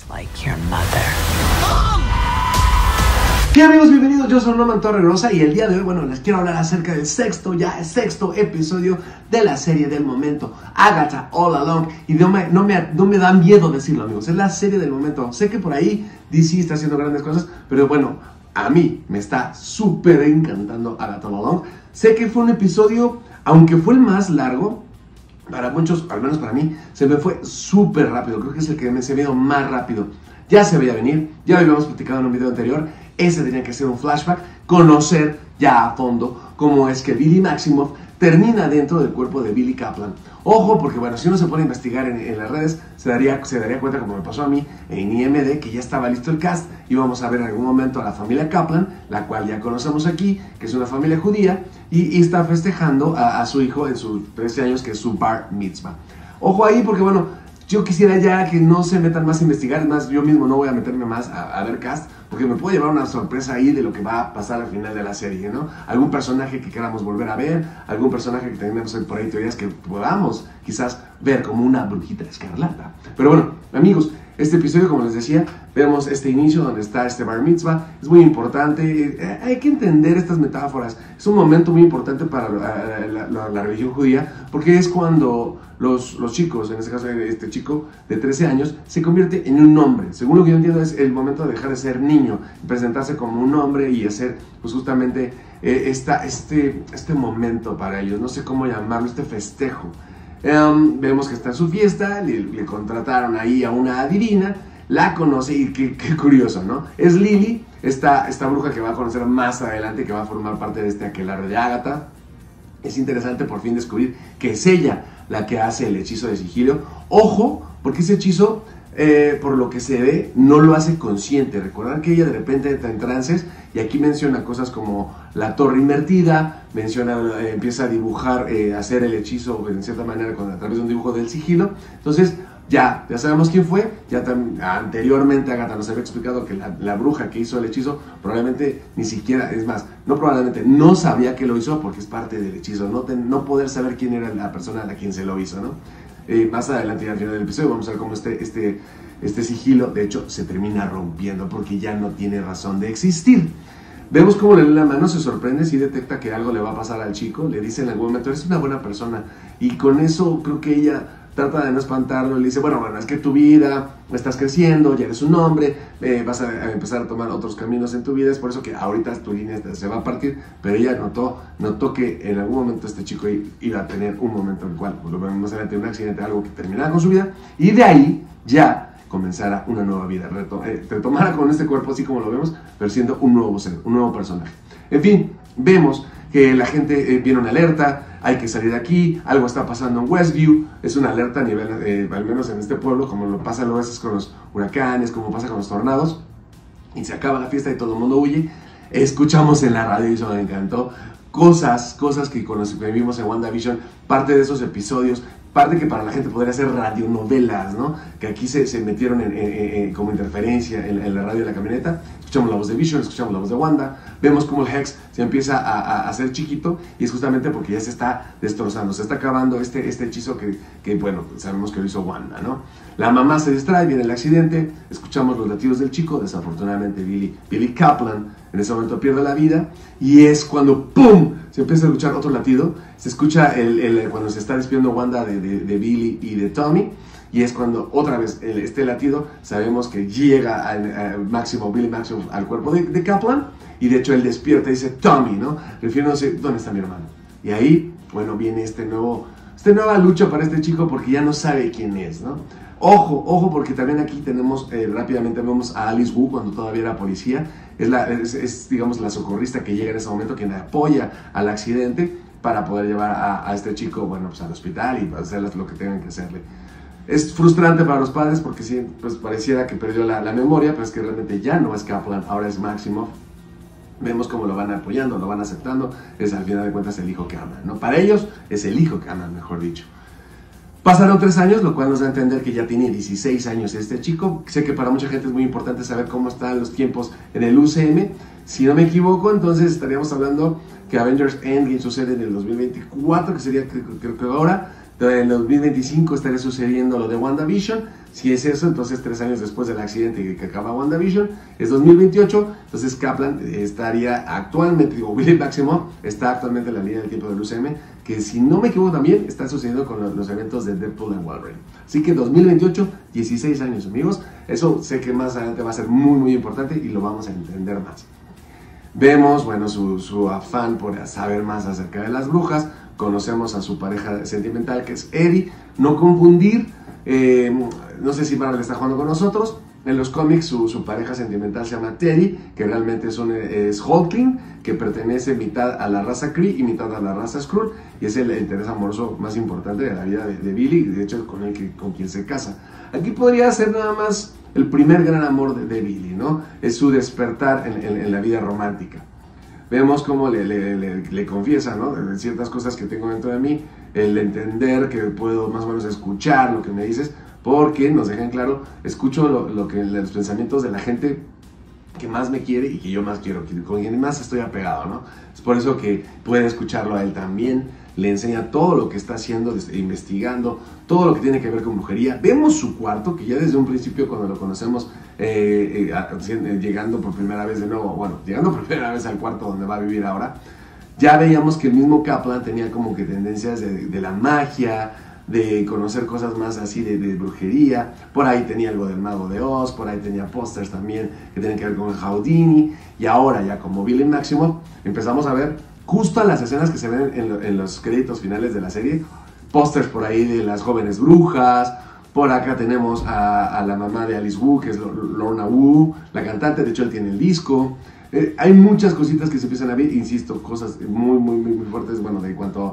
like your mother. ¿Qué amigos? Bienvenidos, yo soy Norman Torregrosa y el día de hoy, bueno, les quiero hablar acerca del sexto episodio de la serie del momento, Agatha All Along. Y no me da miedo decirlo, amigos, es la serie del momento. Sé que por ahí DC está haciendo grandes cosas, pero bueno, a mí me está súper encantando Agatha All Along. Sé que fue un episodio, aunque fue el más largo, para muchos, al menos para mí, se me fue súper rápido. Creo que es el que me se me ha ido más rápido. Ya se veía venir, ya lo habíamos platicado en un video anterior. Ese tenía que ser un flashback, conocer ya a fondo cómo es que Billy Maximoff termina dentro del cuerpo de Billy Kaplan. Ojo, porque bueno, si uno se pone a investigar en las redes, se daría cuenta, como me pasó a mí, en IMD, que ya estaba listo el cast. Íbamos a ver en algún momento a la familia Kaplan, la cual ya conocemos aquí, que es una familia judía, y está festejando a su hijo en sus 13 años, que es su bar mitzvah. Ojo ahí, porque bueno, yo quisiera ya que no se metan más a investigar, es más, yo mismo no voy a meterme más a ver cast, porque me puede llevar una sorpresa ahí de lo que va a pasar al final de la serie, ¿no? Algún personaje que queramos volver a ver, algún personaje que tenemos por ahí teorías que podamos quizás ver como una brujita escarlata. Pero bueno, amigos, este episodio, como les decía, vemos este inicio donde está este bar mitzvah. Es muy importante, hay que entender estas metáforas. Es un momento muy importante para la religión judía, porque es cuando los chicos, en este caso este chico de 13 años, se convierte en un hombre. Según lo que yo entiendo, es el momento de dejar de ser niño, presentarse como un hombre y hacer pues justamente este momento para ellos. No sé cómo llamarlo, este festejo. Vemos que está en su fiesta, le contrataron ahí a una adivina, la conoce y qué curioso, ¿no? Es Lily, esta bruja que va a conocer más adelante, que va a formar parte de este aquelarre de Agatha. Es interesante por fin descubrir que es ella la que hace el hechizo de sigilo. Ojo, porque ese hechizo, por lo que se ve, no lo hace consciente. Recordar que ella de repente entra en trances y aquí menciona cosas como la torre invertida, empieza a dibujar, hacer el hechizo en cierta manera a través de un dibujo del sigilo. Entonces ya sabemos quién fue. Ya anteriormente Agatha nos había explicado que la bruja que hizo el hechizo probablemente ni siquiera, es más, no probablemente, no sabía que lo hizo porque es parte del hechizo, no poder saber quién era la persona a quien se lo hizo, ¿no? Más adelante, al final del episodio, vamos a ver cómo este sigilo, de hecho, se termina rompiendo porque ya no tiene razón de existir. Vemos cómo le lee la mano, se sorprende, si detecta que algo le va a pasar al chico, le dice en algún momento, eres una buena persona, y con eso creo que ella trata de no espantarlo, le dice, bueno, es que tu vida, estás creciendo, ya eres un hombre, vas a empezar a tomar otros caminos en tu vida, es por eso que ahorita tu línea se va a partir, pero ella notó que en algún momento este chico iba a tener un momento en el cual, pues lo vemos adelante, un accidente, algo que terminara con su vida, y de ahí ya comenzara una nueva vida, retomara con este cuerpo así como lo vemos, pero siendo un nuevo ser, un nuevo personaje. En fin, vemos que la gente viene una alerta, hay que salir de aquí, algo está pasando en Westview, es una alerta a nivel, al menos en este pueblo, como lo pasa a veces con los huracanes, como pasa con los tornados, y se acaba la fiesta y todo el mundo huye. Escuchamos en la radio, y eso me encantó, cosas que con los que vimos en WandaVision, parte de esos episodios, parte que para la gente podría ser radionovelas, ¿no? Que aquí se metieron como interferencia en la radio de la camioneta. Escuchamos la voz de Vision, escuchamos la voz de Wanda, vemos cómo el Hex se empieza a hacer chiquito, y es justamente porque ya se está destrozando, se está acabando este hechizo que bueno, sabemos que lo hizo Wanda, ¿no? La mamá se distrae, viene el accidente, escuchamos los latidos del chico, desafortunadamente Billy Kaplan en ese momento pierde la vida, y es cuando ¡pum! Se empieza a escuchar otro latido, se escucha cuando se está despidiendo Wanda de Billy y de Tommy, y es cuando otra vez este latido, sabemos que llega Billy Maximoff al cuerpo de Kaplan, y de hecho él despierta y dice Tommy, ¿no? Refiriéndose, ¿dónde está mi hermano? Y ahí, bueno, viene esta nueva lucha para este chico porque ya no sabe quién es, ¿no? Ojo, porque también aquí tenemos, rápidamente vemos a Alice Wu cuando todavía era policía, es digamos la socorrista que llega en ese momento, quien apoya al accidente para poder llevar a este chico, bueno, pues al hospital y hacerles lo que tengan que hacerle. Es frustrante para los padres porque sí, pues pareciera que perdió la memoria, pero es que realmente ya no es Kaplan, ahora es Maximoff. Vemos cómo lo van apoyando, lo van aceptando, es al final de cuentas el hijo que aman, ¿no? Para ellos es el hijo que aman, mejor dicho. Pasaron 3 años, lo cual nos da a entender que ya tiene 16 años este chico. Sé que para mucha gente es muy importante saber cómo están los tiempos en el UCM. Si no me equivoco, entonces estaríamos hablando que Avengers Endgame sucede en el 2024, que sería creo que ahora. En 2025 estaría sucediendo lo de WandaVision. Si es eso, entonces 3 años después del accidente que acaba WandaVision, es 2028. Entonces Kaplan estaría actualmente, digo, William Maximoff está actualmente en la línea del tiempo del UCM, que si no me equivoco también está sucediendo con los eventos de Deadpool y Wolverine. Así que 2028, 16 años, amigos. Eso sé que más adelante va a ser muy, muy importante y lo vamos a entender más. Vemos, bueno, su afán por saber más acerca de las brujas. Conocemos a su pareja sentimental, que es Eddie. No confundir, no sé si Marvel está jugando con nosotros. En los cómics su pareja sentimental se llama Teddy, que realmente es Hulkling, que pertenece mitad a la raza Kree y mitad a la raza Skrull, y es el interés amoroso más importante de la vida de Billy, y de hecho con quien se casa. Aquí podría ser nada más el primer gran amor de Billy, ¿no? Es su despertar en la vida romántica. Vemos cómo le confiesa, ¿no? De ciertas cosas que tengo dentro de mí, el entender que puedo más o menos escuchar lo que me dices, porque nos dejan claro, escucho los pensamientos de la gente que más me quiere y que yo más quiero, con quien más estoy apegado, ¿no? Es por eso que puede escucharlo a él también. Le enseña todo lo que está haciendo, investigando, todo lo que tiene que ver con brujería. Vemos su cuarto, que ya desde un principio cuando lo conocemos, llegando por primera vez de nuevo, bueno, llegando por primera vez al cuarto donde va a vivir ahora, ya veíamos que el mismo Kaplan tenía como que tendencias de la magia, de conocer cosas más así de brujería. Por ahí tenía algo del Mago de Oz, por ahí tenía pósters también que tienen que ver con Houdini, y ahora ya como Billy Maximoff empezamos a ver justo en las escenas que se ven en los créditos finales de la serie, pósters por ahí de las jóvenes brujas. Por acá tenemos a la mamá de Alice Wu, que es Lorna Wu, la cantante. De hecho él tiene el disco. Hay muchas cositas que se empiezan a ver, insisto, cosas muy, muy, muy, muy fuertes, bueno, de cuanto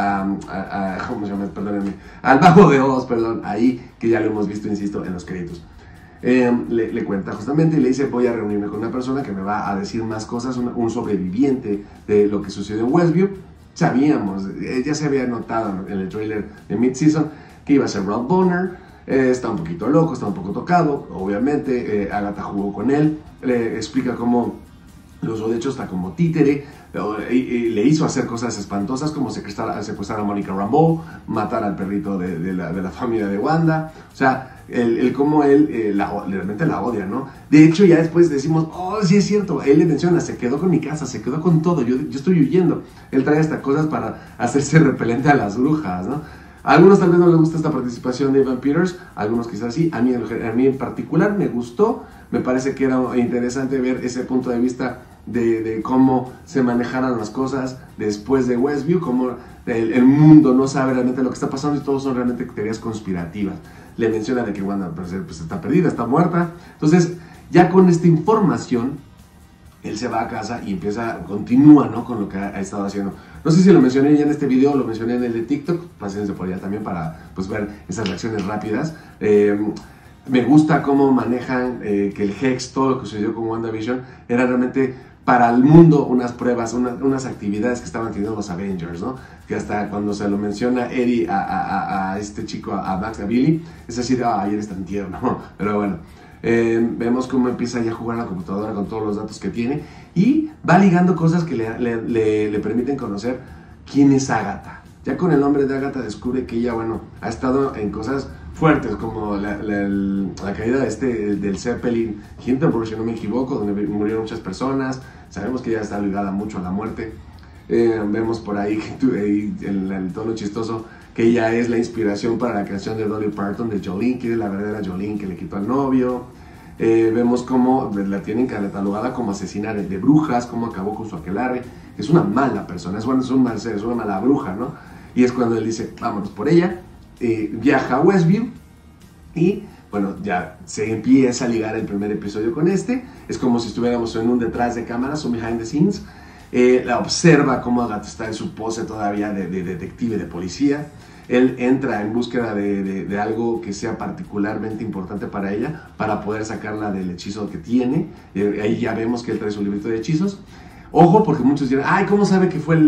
¿cómo se llama? Perdónenme, al Mago de Oz, perdón, ahí, que ya lo hemos visto, insisto, en los créditos. Le cuenta justamente y le dice: voy a reunirme con una persona que me va a decir más cosas, un sobreviviente de lo que sucedió en Westview. Sabíamos, ya se había notado en el trailer de Mid-Season que iba a ser Rob Bonner. Está un poquito loco, está un poco tocado, obviamente. Agatha jugó con él, le explica cómo lo usó de hecho hasta como títere, le hizo hacer cosas espantosas como secuestrar a Monica Rambeau, matar al perrito de la familia de Wanda. O sea, cómo él realmente la odia, ¿no? De hecho, ya después decimos: oh, sí es cierto, él le menciona, se quedó con mi casa, se quedó con todo, yo estoy huyendo. Él trae hasta cosas para hacerse repelente a las brujas, ¿no? A algunos tal vez no les gusta esta participación de Evan Peters, a algunos quizás sí. A mí en particular me gustó, me parece que era interesante ver ese punto de vista de cómo se manejaron las cosas después de Westview, cómo el mundo no sabe realmente lo que está pasando y todos son realmente teorías conspirativas. Le menciona de que Wanda pues está perdida, está muerta. Entonces, ya con esta información, él se va a casa y continúa, ¿no?, con lo que ha estado haciendo. No sé si lo mencioné ya en este video, lo mencioné en el de TikTok, pásense por allá también para pues ver esas reacciones rápidas. Me gusta cómo manejan que el Hex, todo lo que sucedió con WandaVision, era realmente para el mundo unas pruebas, unas actividades que estaban teniendo los Avengers, ¿no? Que hasta cuando se lo menciona Eddie a este chico, a Max, a Billy, es decir: ay, eres tan tierno. Pero bueno, vemos cómo empieza ya a jugar a la computadora con todos los datos que tiene y va ligando cosas que le permiten conocer quién es Agatha. Ya con el nombre de Agatha descubre que ella, bueno, ha estado en cosas fuertes como la caída del Zeppelin Hindenburg, si no me equivoco, donde murieron muchas personas. Sabemos que ella está ligada mucho a la muerte. Vemos por ahí el tono chistoso que ella es la inspiración para la canción de Dolly Parton de Jolene, que es la verdadera Jolene que le quitó al novio. Vemos cómo la tienen catalogada como asesina de brujas, cómo acabó con su aquelarre. Es una mala persona, es un mal ser, es una mala bruja, ¿no? Y es cuando él dice: vámonos por ella. Viaja a Westview y bueno, ya se empieza a ligar el primer episodio con este. Es como si estuviéramos en un detrás de cámaras, un behind the scenes. La observa cómo Agatha está en su pose todavía de detective, de policía. Él entra en búsqueda de algo que sea particularmente importante para ella, para poder sacarla del hechizo que tiene. Ahí ya vemos que él trae su librito de hechizos. Ojo, porque muchos dirán: ay, ¿cómo sabe que fue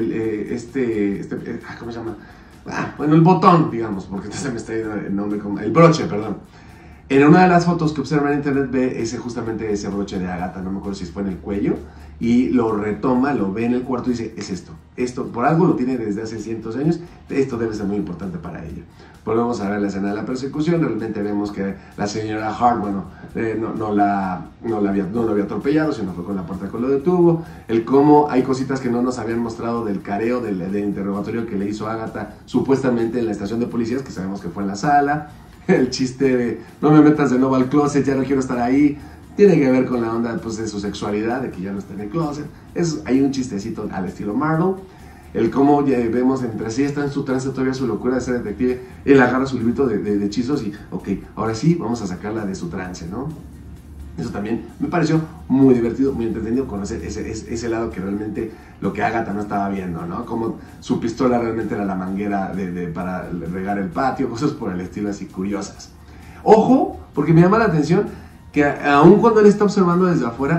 ¿cómo se llama? Bueno, el botón, digamos, porque se me está yendo el nombre, el broche, perdón. En una de las fotos que observan en internet ve justamente ese broche de Agatha, no me acuerdo si fue en el cuello, y lo retoma, lo ve en el cuarto y dice, es esto por algo lo tiene desde hace cientos de años, esto debe ser muy importante para ella. Volvemos a ver la escena de la persecución, realmente vemos que la señora Hart, bueno, no lo había atropellado, sino fue con la puerta que lo detuvo, el cómo hay cositas que no nos habían mostrado del careo, del interrogatorio que le hizo Agatha supuestamente en la estación de policías, que sabemos que fue en la sala, el chiste de no me metas de nuevo al closet, ya no quiero estar ahí, tiene que ver con la onda pues, de su sexualidad, de que ya no está en el closet, hay un chistecito al estilo Marlowe. El cómo ya vemos entre sí está en su trance todavía su locura de ser detective, él agarra su librito de hechizos y ok, ahora sí vamos a sacarla de su trance, ¿no? Eso también me pareció muy divertido, muy entretenido conocer ese lado que realmente lo que Agatha no estaba viendo, ¿no? Como su pistola realmente era la manguera para regar el patio, cosas por el estilo así curiosas. Ojo, porque me llama la atención que aun cuando él está observando desde afuera,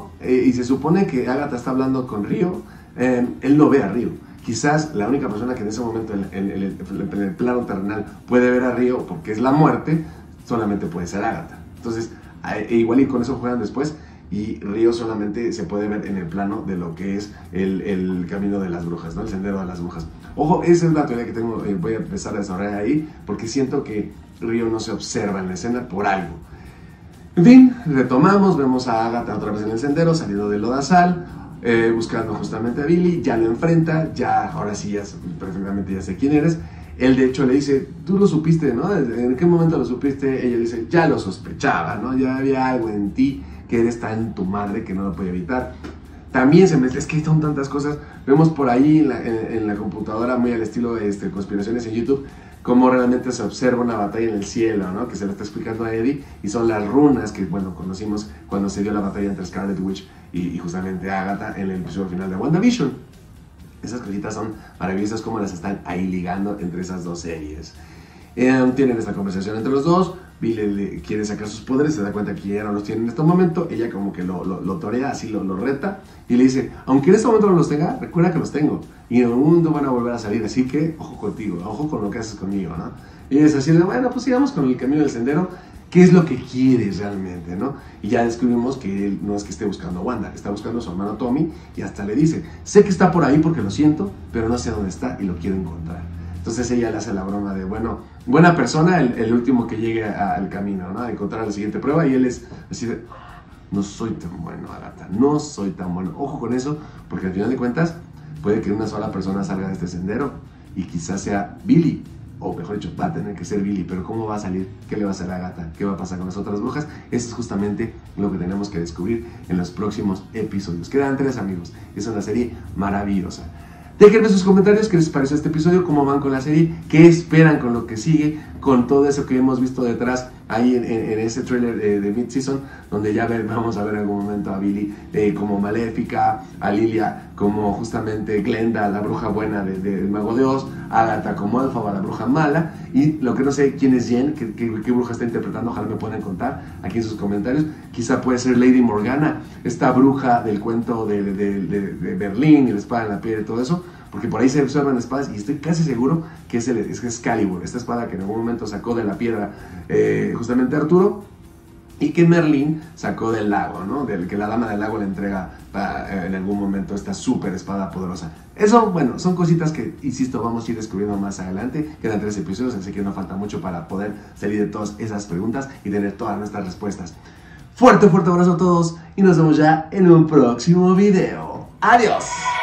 y se supone que Agatha está hablando con Río, él no ve a Río. Quizás la única persona que en ese momento en el plano terrenal puede ver a Río, porque es la muerte, solamente puede ser Agatha. Entonces, igual y con eso juegan después, y Río solamente se puede ver en el plano de lo que es el camino de las brujas, ¿no? El sendero de las brujas. Ojo, esa es la teoría que tengo, voy a empezar a desarrollar ahí, porque siento que Río no se observa en la escena por algo. En fin, retomamos, vemos a Agatha otra vez en el sendero, saliendo del lodazal, buscando justamente a Billy, ya lo enfrenta, ya ahora sí ya perfectamente ya sé quién eres. Él de hecho le dice, tú lo supiste, ¿no? ¿En qué momento lo supiste? Ella dice, ya lo sospechaba, ¿no? Ya había algo en ti que eres tan tu madre que no lo podía evitar. También se mezcla, es que son tantas cosas. Vemos por ahí en la computadora, muy al estilo de conspiraciones en YouTube, cómo realmente se observa una batalla en el cielo, ¿no? Que se le está explicando a Eddie, y son las runas que, bueno, conocimos cuando se dio la batalla entre Scarlet Witch y justamente Agatha en el episodio final de WandaVision. Esas cositas son maravillosas como las están ahí ligando entre esas dos series. Tienen esta conversación entre los dos, Billy quiere sacar sus poderes, se da cuenta que ya no los tiene en este momento, ella como que lo torea, así lo reta, y le dice, aunque en este momento no los tenga, recuerda que los tengo, y en algún momento van a volver a salir, así que ojo contigo, ojo con lo que haces conmigo, ¿no? Y es así de, bueno, pues sigamos con el camino del sendero, ¿qué es lo que quieres realmente, no? Y ya descubrimos que él no es que esté buscando a Wanda, está buscando a su hermano Tommy, y hasta le dice, sé que está por ahí porque lo siento, pero no sé dónde está y lo quiero encontrar. Entonces ella le hace la broma de, bueno, buena persona, el último que llegue al camino, ¿no? A encontrar la siguiente prueba, y él es así de, no soy tan bueno, Agatha, no soy tan bueno. Ojo con eso, porque al final de cuentas, puede que una sola persona salga de este sendero, y quizás sea Billy, o mejor dicho, va a tener que ser Billy, pero ¿cómo va a salir? ¿Qué le va a hacer a Agatha? ¿Qué va a pasar con las otras brujas? Eso es justamente lo que tenemos que descubrir en los próximos episodios. Quedan 3, amigos, es una serie maravillosa. Déjenme sus comentarios, qué les pareció este episodio, cómo van con la serie, qué esperan con lo que sigue, con todo eso que hemos visto detrás ahí en ese trailer de Mid-Season, donde ya vamos a ver en algún momento a Billy como Maléfica, a Lilia como justamente Glenda, la bruja buena del Mago de Oz, a Agatha como Elphaba, la bruja mala, y lo que no sé quién es Jen, qué bruja está interpretando, ojalá me puedan contar aquí en sus comentarios. Quizá puede ser Lady Morgana, esta bruja del cuento de Berlín y la espada en la piedra y todo eso, porque por ahí se observan espadas y estoy casi seguro que es Excalibur, esta espada que en algún momento sacó de la piedra justamente Arturo, y que Merlín sacó del lago, ¿no? Que la dama del lago le entrega en algún momento esta super espada poderosa. Eso, bueno, son cositas que, insisto, vamos a ir descubriendo más adelante. Quedan 3 episodios, así que no falta mucho para poder salir de todas esas preguntas y tener todas nuestras respuestas. Fuerte abrazo a todos y nos vemos ya en un próximo video. ¡Adiós!